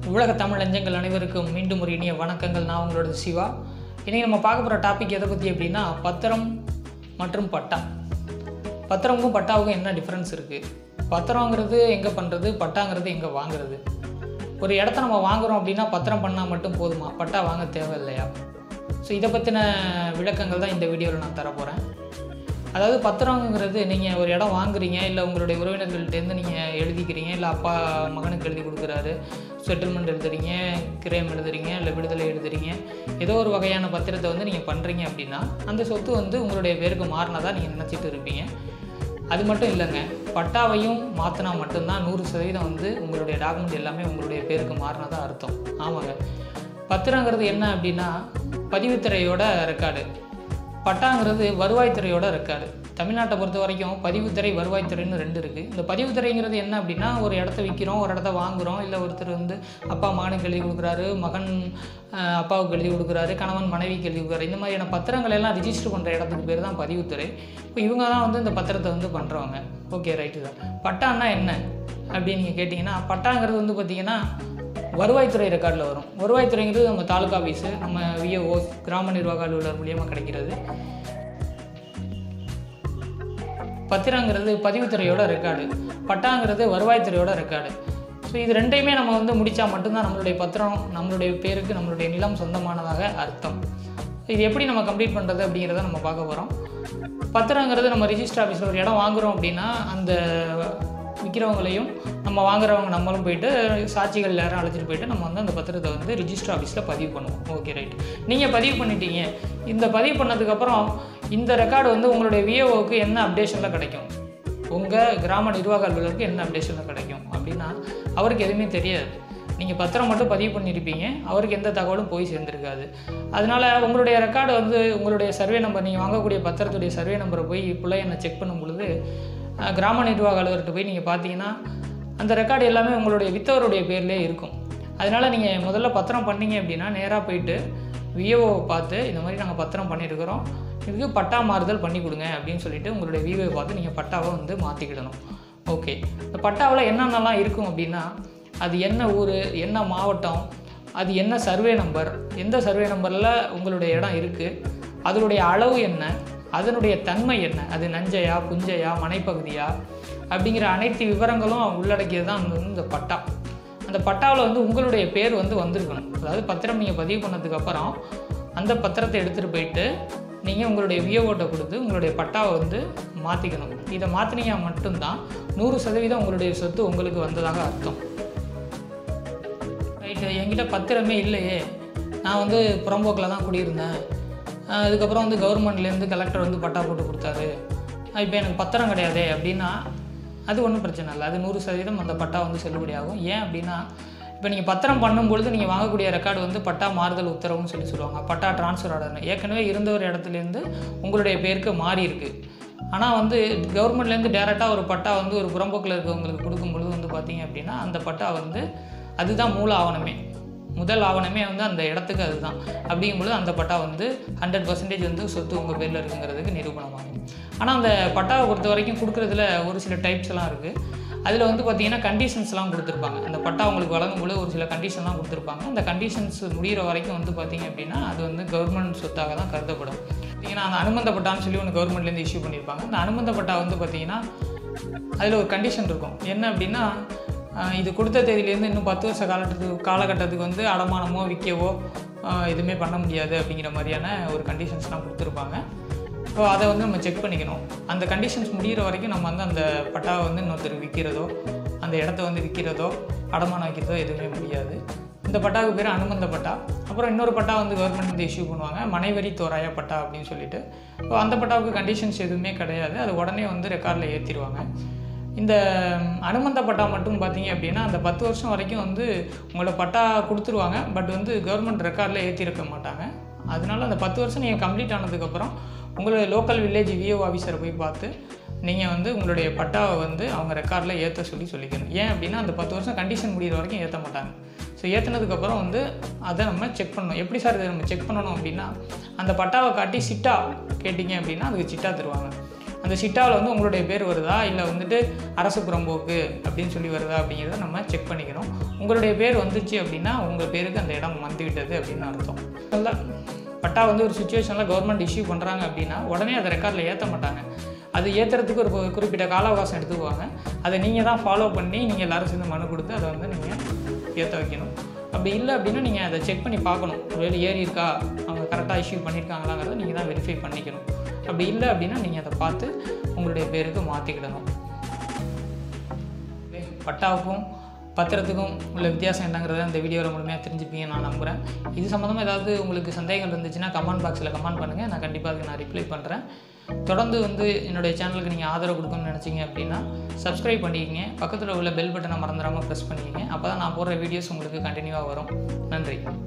உலக தமிழ் நெஞ்சங்கள் அனைவருக்கும் மீண்டும் ஒரு இனிய வணக்கங்கள். நான் உங்களோட சிவா. இன்றைக்கி நம்ம பார்க்க போகிற டாபிக் எதை பற்றி அப்படின்னா பத்திரம் மற்றும் பட்டா. பத்திரமுக்கும் பட்டாவுக்கும் என்ன டிஃப்ரென்ஸ் இருக்குது, பத்திரங்கிறது எங்கே பண்ணுறது, பட்டாங்கிறது எங்கே வாங்குறது, ஒரு இடத்த நம்ம வாங்குகிறோம் அப்படின்னா பத்திரம் பண்ணால் மட்டும் போதுமா, பட்டா வாங்க தேவை இல்லையா? ஸோ இதை பற்றின விளக்கங்கள் தான் இந்த வீடியோவில் நான் தரப்போகிறேன். அதாவது பத்திரங்கிறது நீங்கள் ஒரு இடம் வாங்குறீங்க, இல்லை உங்களுடைய உறவினர்கள்ட்டேருந்து நீங்கள் எழுதிக்கிறீங்க, இல்லை அப்பா மகனுக்கு எழுதி கொடுக்குறாரு, செட்டில்மெண்ட் எழுதுறீங்க, கிரயம் எழுதுறீங்க, இல்லை விடுதலை எழுதுறீங்க, ஏதோ ஒரு வகையான பத்திரத்தை வந்து நீங்கள் பண்ணுறீங்க அப்படின்னா அந்த சொத்து வந்து உங்களுடைய பேருக்கு மாறினதாக நீங்கள் நினச்சிட்டு இருப்பீங்க. அது மட்டும் இல்லைங்க, பட்டாவையும் மாற்றினா மட்டும்தான் 100% வந்து உங்களுடைய டாக்குமெண்ட் எல்லாமே உங்களுடைய பேருக்கு மாறினதாக அர்த்தம். ஆமாங்க, பத்திரங்கிறது என்ன அப்படின்னா பதிவுத்துறையோட ரெக்கார்டு, பட்டாங்கிறது வருவாய்த்துறையோட ரெக்கார்டு. தமிழ்நாட்டை பொறுத்த வரைக்கும் பதிவுத்துறை வருவாய்த்துறைன்னு 2 இருக்குது. இந்த பதிவுத்துறைங்கிறது என்ன அப்படின்னா ஒரு இடத்த விற்கிறோம், ஒரு இடத்த வாங்குகிறோம், இல்லை ஒருத்தர் வந்து அப்பா மகனுக்கு எழுதி கொடுக்குறாரு, மகன் அப்பாவுக்கு எழுதி கொடுக்குறாரு, கணவன் மனைவிக்கு எழுதி கொடுக்குறாரு, இந்த மாதிரியான பத்திரங்கள் எல்லாம் ரிஜிஸ்டர் பண்ணுற இடத்துக்கு பேர் தான் பதிவுத்துறை. இப்போ இவங்க தான் வந்து இந்த பத்திரத்தை வந்து பண்ணுறவங்க. ஓகே, ரைட்டு தான். பட்டான்னா என்ன அப்படின்னு நீங்கள் கேட்டிங்கன்னா, பட்டாங்கிறது வந்து பார்த்திங்கன்னா வருவாய்த்துறை ரெக்கார்டில் வரும். வருவாய்த்துறைங்கிறது நம்ம தாலுகா ஆஃபீஸு, நம்ம விஏஓ கிராம நிர்வாக அலுவலர் மூலியமாக கிடைக்கிறது. பத்திரங்கிறது பதிவுத்துறையோட ரெக்கார்டு, பட்டாங்கிறது வருவாய்த்துறையோட ரெக்கார்டு. ஸோ இது ரெண்டையுமே நம்ம வந்து முடித்தா மட்டும்தான் நம்மளுடைய பத்திரம் நம்மளுடைய பேருக்கு நம்மளுடைய நிலம் சொந்தமானதாக அர்த்தம். இது எப்படி நம்ம கம்ப்ளீட் பண்ணுறது அப்படிங்கிறத நம்ம பார்க்க போகிறோம். பத்திரங்கிறது நம்ம ரிஜிஸ்டர் ஆஃபீஸில் ஒரு இடம் வாங்குகிறோம் அப்படின்னா அந்த விற்கிறவங்களையும் நம்ம வாங்குறவங்க நம்மளும் போயிட்டு சாட்சிகள் எல்லாரும் அழைச்சிட்டு போயிட்டு நம்ம வந்து அந்த பத்திரத்தை வந்து ரிஜிஸ்டர் ஆஃபீஸில் பதிவு பண்ணுவோம். Okay, right. நீங்கள் பதிவு பண்ணிட்டீங்க. இந்த பதிவு பண்ணதுக்கப்புறம் இந்த ரெக்கார்டு வந்து உங்களுடைய விஏஓவுக்கு என்ன அப்டேஷனில் கிடைக்கும், உங்கள் கிராம நிர்வாக அலுவலருக்கு என்ன அப்டேஷனில் கிடைக்கும் அப்படின்னா அவருக்கு எதுவுமே தெரியாது. நீங்கள் பத்திரம் மட்டும் பதிவு பண்ணியிருப்பீங்க, அவருக்கு எந்த தகவலும் போய் சேர்ந்துருக்காது. அதனால் உங்களுடைய ரெக்கார்டு வந்து உங்களுடைய சர்வே நம்பர், நீங்கள் வாங்கக்கூடிய பத்திரத்துடைய சர்வே நம்பரை போய் பிள்ளை என்ன செக் பண்ணும் பொழுது கிராம நிர்வாக அலுவலர்கிட்ட போய் நீங்கள் பார்த்தீங்கன்னா அந்த ரெக்கார்டு எல்லாமே உங்களுடைய வித்தவருடைய பேர்லேயே இருக்கும். அதனால் நீங்கள் முதல்ல பத்திரம் பண்ணீங்க அப்படின்னா நேராக போயிட்டு விஏஓவை பார்த்து இந்த மாதிரி நாங்கள் பத்திரம் பண்ணியிருக்கிறோம், இதுக்கு பட்டா மாறுதல் பண்ணி கொடுங்க அப்படின்னு சொல்லிவிட்டு உங்களுடைய விஏஓவை பார்த்து நீங்கள் பட்டாவை வந்து மாற்றிக்கிடணும். ஓகே, இந்த பட்டாவில் என்னென்னலாம் இருக்கும் அப்படின்னா அது என்ன ஊர், என்ன மாவட்டம், அது என்ன சர்வே நம்பர், எந்த சர்வே நம்பரில் உங்களுடைய இடம் இருக்குது, அதனுடைய அளவு என்ன, அதனுடைய தன்மை என்ன, அது நஞ்சையா புஞ்சையா மனைப்பகுதியா அப்படிங்கிற அனைத்து விவரங்களும் உள்ளடக்கியது தான் இந்த பட்டா. அந்த பட்டாவில் வந்து உங்களுடைய பேர் வந்து வந்திருக்கணும். அதாவது பத்திரம் நீங்கள் பதிவு பண்ணதுக்கப்புறம் அந்த பத்திரத்தை எடுத்துகிட்டு போயிட்டு நீங்கள் உங்களுடைய விஏஓட்ட கொடுத்து உங்களுடைய பட்டாவை வந்து மாற்றிக்கணும். இதை மாற்றினீங்க மட்டும்தான் 100% உங்களுடைய சொத்து உங்களுக்கு வந்ததாக அர்த்தம். ரைட்டு, என்கிட்ட பத்திரமே இல்லையே, நான் வந்து புறம்போக்கில் தான் குடியிருந்தேன், அதுக்கப்புறம் வந்து கவர்மெண்ட்லேருந்து கலெக்டர் வந்து பட்டா போட்டு கொடுத்தாரு, இப்போ எனக்கு பத்திரம் கிடையாதே அப்படின்னா அது ஒன்றும் பிரச்சனை இல்லை. அது 100% அந்த பட்டா வந்து செல்லுபடியாகும். ஏன் அப்படின்னா இப்போ நீங்கள் பத்திரம் பண்ணும்பொழுது நீங்கள் வாங்கக்கூடிய ரெக்கார்டு வந்து பட்டா மாறுதல் உத்தரவுன்னு சொல்லுவாங்க, பட்டா ட்ரான்ஸ்ஃபர் ஆர்டர்னு. ஏற்கனவே இருந்த ஒரு இடத்துலேருந்து உங்களுடைய பேருக்கு மாறி இருக்குது. ஆனால் வந்து கவர்மெண்ட்லேருந்து டேரெக்டாக ஒரு பட்டா வந்து ஒரு புறம்போக்கில் இருக்கவங்களுக்கு கொடுக்கும்பொழுது வந்து பார்த்திங்க அப்படின்னா அந்த பட்டா வந்து அதுதான் மூல ஆவணமே, முதல் ஆவணமே வந்து அந்த இடத்துக்கு அதுதான். அப்படிங்கும்பொழுது அந்த பட்டா வந்து 100% வந்து சொத்து உங்கள் பேரில் இருக்குங்கிறதுக்கு நிரூபணமாகும். ஆனால் அந்த பட்டாவை பொறுத்த வரைக்கும் கொடுக்குறதுல ஒரு சில டைப்ஸ் எல்லாம் இருக்குது. அதில் வந்து பார்த்திங்கன்னா கண்டிஷன்ஸ்லாம் கொடுத்துருப்பாங்க. அந்த பட்டா உங்களுக்கு வழங்கும்போது ஒரு சில கண்டிஷன்லாம் கொடுத்துருப்பாங்க. அந்த கண்டிஷன்ஸ் முடிகிற வரைக்கும் வந்து பார்த்திங்க அப்படின்னா அது வந்து கவர்மெண்ட் சொத்தாக தான் கருதப்படும். பார்த்திங்கன்னா அந்த அனுமந்த பட்டான்னு சொல்லி ஒன்று கவர்மெண்ட்லேருந்து இஷ்யூ பண்ணியிருப்பாங்க. அந்த அனுமந்த பட்டா வந்து பார்த்திங்கன்னா அதில் ஒரு கண்டிஷன் இருக்கும். என்ன அப்படின்னா இது கொடுத்த தேதியிலேருந்து இன்னும் 10 வருஷ காலகட்டத்துக்கு வந்து அடமானமோ விற்கவோ எதுவுமே பண்ண முடியாது அப்படிங்கிற மாதிரியான ஒரு கண்டிஷன்ஸ்லாம் கொடுத்துருப்பாங்க. ஸோ அதை வந்து நம்ம செக் பண்ணிக்கணும். அந்த கண்டிஷன்ஸ் முடிகிற வரைக்கும் நம்ம வந்து அந்த பட்டாவை வந்து இன்னொருத்தர் விற்கிறதோ அந்த இடத்த வந்து விற்கிறதோ அடமானம் வைக்கிறதோ எதுவுமே முடியாது. இந்த பட்டாவுக்கு பேர் அனுமந்த பட்டா. அப்புறம் இன்னொரு பட்டா வந்து கவர்மெண்ட் வந்து இஷ்யூ பண்ணுவாங்க, மனைவரி தோராய பட்டா அப்படின்னு சொல்லிட்டு. ஸோ அந்த பட்டாவுக்கு கண்டிஷன்ஸ் எதுவுமே கிடையாது, அது உடனே வந்து ரெக்கார்டில் ஏற்றிடுவாங்க. இந்த அனுமந்த பட்டா மட்டும் பார்த்தீங்க அப்படின்னா அந்த 10 வருஷம் வரைக்கும் வந்து உங்களோட பட்டா கொடுத்துருவாங்க, பட் வந்து கவர்மெண்ட் ரெக்கார்டில் ஏற்றிருக்க மாட்டாங்க. அதனால அந்த 10 வருஷம் நீங்கள் கம்ப்ளீட் ஆனதுக்கப்புறம் உங்களுடைய லோக்கல் வில்லேஜ் விஏஓ ஆஃபீஸரை போய் பார்த்து நீங்கள் வந்து உங்களுடைய பட்டாவை வந்து அவங்க ரெக்கார்டில் ஏற்ற சொல்லிக்கணும். ஏன் அப்படின்னா அந்த 10 வருஷம் கண்டிஷன் முடிகிற வரைக்கும் ஏற்ற மாட்டாங்க. ஸோ ஏற்றினதுக்கப்புறம் வந்து அதை நம்ம செக் பண்ணணும். எப்படி சார் இதை நம்ம செக் பண்ணணும் அப்படின்னா அந்த பட்டாவை காட்டி சிட்டா கேட்டிங்க அப்படின்னா அதுக்கு சிட்டா தருவாங்க. அந்த சிட்டாவில் வந்து உங்களுடைய பேர் வருதா இல்லை வந்துட்டு அரசு புறம்போக்கு அப்படின்னு சொல்லி வருதா அப்படிங்கிறத நம்ம செக் பண்ணிக்கணும். உங்களுடைய பேர் வந்துச்சு அப்படின்னா உங்கள் பேருக்கு அந்த இடம் வந்துவிட்டது அப்படின்னு அர்த்தம். நல்லா பட்டா வந்து ஒரு சுச்சுவேஷனில் கவர்மெண்ட் இஷ்யூ பண்ணுறாங்க அப்படின்னா உடனே அதை ரெக்கார்டில் ஏற்ற மாட்டாங்க. அது ஏற்றுறதுக்கு ஒரு குறிப்பிட்ட கால அவகாசம் எடுத்துக்குவாங்க. அதை நீங்கள் தான் ஃபாலோ பண்ணி நீங்கள் எல்லோரும் சேர்ந்து மனு கொடுத்து அதை வந்து நீங்கள் ஏற்ற வைக்கணும். அப்படி இல்லை அப்படின்னா நீங்கள் அதை செக் பண்ணி பார்க்கணும். ஒருவேளை ஏறி இருக்கா, அவங்க கரெக்டாக இஷ்யூ பண்ணியிருக்காங்களாங்கிறத நீங்கள் தான் வெரிஃபை பண்ணிக்கணும். அப்படி இல்லை அப்படின்னா நீங்கள் அதை பார்த்து உங்களுடைய பேருக்கு மாற்றிக்கிடணும். பட்டாவுக்கும் பத்திரத்துக்கும் உள்ள வித்தியாசம் என்னங்கிறத இந்த வீடியோவில் முழுமையாக தெரிஞ்சுப்பீங்க நான் நம்புகிறேன். இது சம்மந்தமாக ஏதாவது உங்களுக்கு சந்தேகங்கள் இருந்துச்சுன்னா கமெண்ட் பாக்ஸில் கமெண்ட் பண்ணுங்கள். நான் கண்டிப்பாக அதுக்கு நான் ரிப்ளை பண்ணுறேன். தொடர்ந்து வந்து என்னுடைய சேனலுக்கு நீங்கள் ஆதரவு கொடுக்கணும்னு நினச்சிங்க அப்படின்னா சப்ஸ்கிரைப் பண்ணிக்கிங்க. பக்கத்தில் உள்ள பெல் பட்டனை மறந்துடாமல் ப்ரெஸ் பண்ணிக்கிங்க. அப்போ தான் நான் போடுற வீடியோஸ் உங்களுக்கு கண்டினியூவாக வரும். நன்றி.